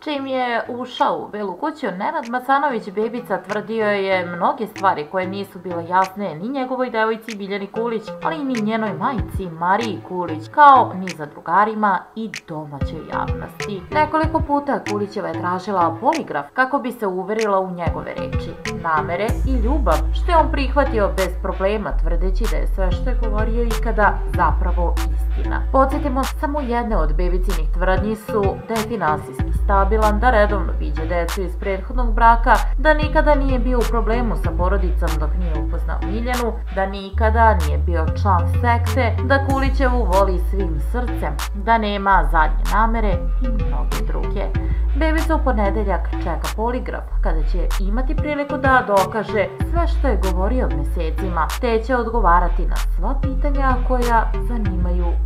Čim je ušao u Belu kuću, Nenad Masanović Bebica tvrdio je mnoge stvari koje nisu bile jasne ni njegovoj devojci Biljani Kulić, ali ni njenoj majci Mariji Kulić, kao ni za drugarima i domaćoj javnosti. Nekoliko puta Kulićeva je tražila poligraf kako bi se uverila u njegove reči, namere i ljubav, što je on prihvatio bez problema, tvrdeći da je sve što je govorio ikada zapravo istina. Podsjetimo, samo jedne od Bebicinih tvrdnji su da je finansijski stabilan, da redovno viđa decu iz prethodnog braka, da nikada nije bio u problemu sa porodicom dok nije upoznao Miljanu, da nikada nije bio član sekte, da Kulićevu voli svim srcem, da nema zadnje namere i mnoge druge. Bebica u ponedeljak čeka poligraf, kada će imati priliku da dokaže sve što je govorio mesecima, te će odgovarati na sva pitanja koja zanimaju